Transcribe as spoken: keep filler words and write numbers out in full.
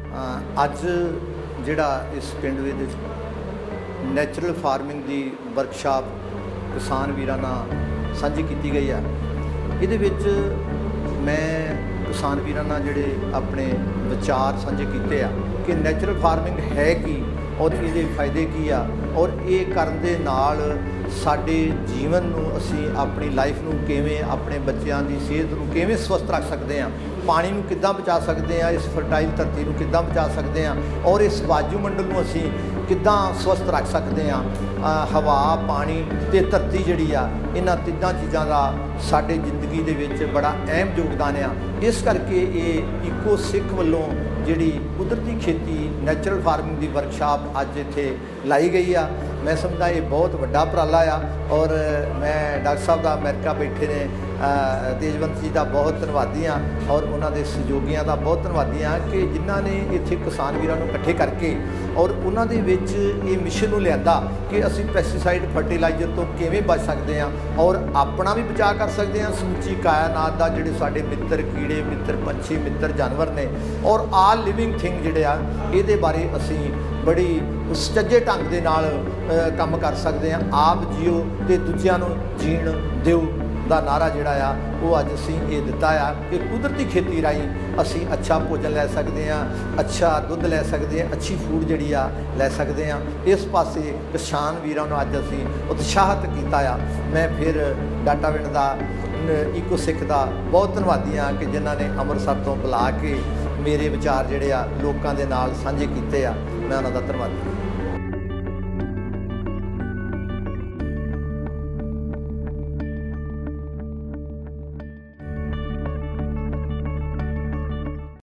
ਅੱਜ ਜਿਹੜਾ ਇਸ ਪਿੰਡ ਦੇ ਵਿੱਚ ਨੈਚੁਰਲ ਫਾਰਮਿੰਗ ਦੀ ਵਰਕਸ਼ਾਪ ਕਿਸਾਨ ਵੀਰਾਂ ਨਾਲ ਸਾਂਝੀ ਕੀਤੀ ਗਈ ਹੈ। ਇਹਦੇ ਵਿੱਚ ਮੈਂ ਕਿਸਾਨ ਵੀਰਾਂ ਨਾਲ ਜਿਹੜੇ ਆਪਣੇ ਵਿਚਾਰ ਸਾਂਝੇ ਕੀਤੇ ਆ ਕਿ ਨੈਚੁਰਲ ਫਾਰਮਿੰਗ ਹੈ ਕੀ ਔਰ ਇਹਦੇ ਫਾਇਦੇ ਕੀ ਆ ਔਰ ਇਹ ਕਰਨ ਦੇ ਨਾਲ ਸਾਡੇ ਜੀਵਨ ਨੂੰ ਅਸੀਂ ਆਪਣੀ ਲਾਈਫ ਨੂੰ ਕਿਵੇਂ, ਆਪਣੇ ਬੱਚਿਆਂ ਦੀ ਸਿਹਤ ਨੂੰ ਕਿਵੇਂ ਸਵਸਥ ਰੱਖ ਸਕਦੇ ਹਾਂ, ਪਾਣੀ ਨੂੰ ਕਿੱਦਾਂ ਬਚਾ ਸਕਦੇ ਹਾਂ, ਇਸ ਫਰਟਾਈਲ ਧਰਤੀ ਨੂੰ ਕਿੱਦਾਂ ਬਚਾ ਸਕਦੇ ਹਾਂ ਔਰ ਇਸ ਵਾਯੂਮੰਡਲ ਨੂੰ ਅਸੀਂ ਕਿੱਦਾਂ ਸਵਸਥ ਰੱਖ ਸਕਦੇ ਹਾਂ। ਹਵਾ, ਪਾਣੀ ਅਤੇ ਧਰਤੀ ਜਿਹੜੀ ਆ, ਇਹਨਾਂ ਤਿੰਨਾਂ ਚੀਜ਼ਾਂ ਦਾ ਸਾਡੇ ਜ਼ਿੰਦਗੀ ਦੇ ਵਿੱਚ ਬੜਾ ਅਹਿਮ ਯੋਗਦਾਨ ਆ। ਇਸ ਕਰਕੇ ਇਹ ਈਕੋ ਸਿੱਖ ਵੱਲੋਂ ਜਿਹੜੀ ਕੁਦਰਤੀ ਖੇਤੀ ਨੈਚੁਰਲ ਫਾਰਮਿੰਗ ਦੀ ਵਰਕਸ਼ਾਪ ਅੱਜ ਇੱਥੇ ਲਾਈ ਗਈ ਆ। ਮੈਂ ਸਮਝਦਾ ਇਹ ਬਹੁਤ ਵੱਡਾ ਉਪਰਾਲਾ ਆ ਔਰ ਮੈਂ ਡਾਕਟਰ ਸਾਹਿਬ ਦਾ ਅਮਰੀਕਾ ਬੈਠੇ ਨੇ ਤੇਜਵੰਤ ਜੀ ਦਾ ਬਹੁਤ ਧੰਨਵਾਦੀ ਹਾਂ ਔਰ ਉਹਨਾਂ ਦੇ ਸਹਿਯੋਗੀਆਂ ਦਾ ਬਹੁਤ ਧੰਨਵਾਦੀ ਹਾਂ ਕਿ ਜਿਨ੍ਹਾਂ ਨੇ ਇੱਥੇ ਕਿਸਾਨ ਵੀਰਾਂ ਨੂੰ ਇਕੱਠੇ ਕਰਕੇ ਔਰ ਉਹਨਾਂ ਦੇ ਵਿੱਚ ਇਹ ਮਿਸ਼ਨ ਨੂੰ ਲਿਆਂਦਾ ਕਿ ਅਸੀਂ ਪੈਸਟੀਸਾਈਡ ਫਰਟੀਲਾਈਜ਼ਰ ਤੋਂ ਕਿਵੇਂ ਬਚ ਸਕਦੇ ਹਾਂ ਔਰ ਆਪਣਾ ਵੀ ਬਚਾਅ ਕਰ ਸਕਦੇ ਹਾਂ, ਸਮੁੱਚੀ ਕਾਇਨਾਤ ਦਾ ਜਿਹੜੇ ਸਾਡੇ ਮਿੱਤਰ ਕੀੜੇ, ਮਿੱਤਰ ਪੰਛੀ, ਮਿੱਤਰ ਜਾਨਵਰ ਨੇ ਔਰ ਆਲ ਲਿਵਿੰਗ ਥਿੰਗ ਜਿਹੜੇ ਆ, ਇਹਦੇ ਬਾਰੇ ਅਸੀਂ ਬੜੀ ਸੁਚੱਜੇ ਢੰਗ ਦੇ ਨਾਲ ਕੰਮ ਕਰ ਸਕਦੇ ਹਾਂ। ਆਪ ਜੀਓ ਅਤੇ ਦੂਜਿਆਂ ਨੂੰ ਜੀਣ ਦਿਓ ਦਾ ਨਾਰਾ ਜਿਹੜਾ ਆ ਉਹ ਅੱਜ ਅਸੀਂ ਇਹ ਦਿੱਤਾ ਆ ਕਿ ਕੁਦਰਤੀ ਖੇਤੀ ਰਾਹੀਂ ਅਸੀਂ ਅੱਛਾ ਭੋਜਨ ਲੈ ਸਕਦੇ ਹਾਂ, ਅੱਛਾ ਦੁੱਧ ਲੈ ਸਕਦੇ ਹਾਂ, ਅੱਛੀ ਫੂਡ ਜਿਹੜੀ ਆ ਲੈ ਸਕਦੇ ਹਾਂ। ਇਸ ਪਾਸੇ ਕਿਸਾਨ ਵੀਰਾਂ ਨੂੰ ਅੱਜ ਅਸੀਂ ਉਤਸ਼ਾਹਿਤ ਕੀਤਾ ਆ। ਮੈਂ ਫਿਰ ਡਾਟਾਵਿੰਡ ਦਾ ਈਕੋ ਸਿੱਖ ਦਾ ਬਹੁਤ ਧੰਨਵਾਦੀ ਹਾਂ ਕਿ ਜਿਨ੍ਹਾਂ ਨੇ ਅੰਮ੍ਰਿਤਸਰ ਤੋਂ ਬੁਲਾ ਕੇ ਮੇਰੇ ਵਿਚਾਰ ਜਿਹੜੇ ਆ ਲੋਕਾਂ ਦੇ ਨਾਲ ਸਾਂਝੇ ਕੀਤੇ ਆ। ਮੈਂ ਉਹਨਾਂ ਦਾ ਧੰਨਵਾਦੀ ਹਾਂ।